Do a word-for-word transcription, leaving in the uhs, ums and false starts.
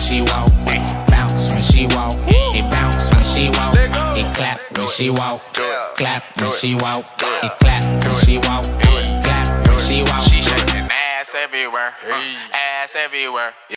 she walk, bounce when she walk, it bounce when she walk, it clap when she walk, clap when she walk, it clap when she walk, clap when she walk. She shaking ass everywhere, uh, ass everywhere.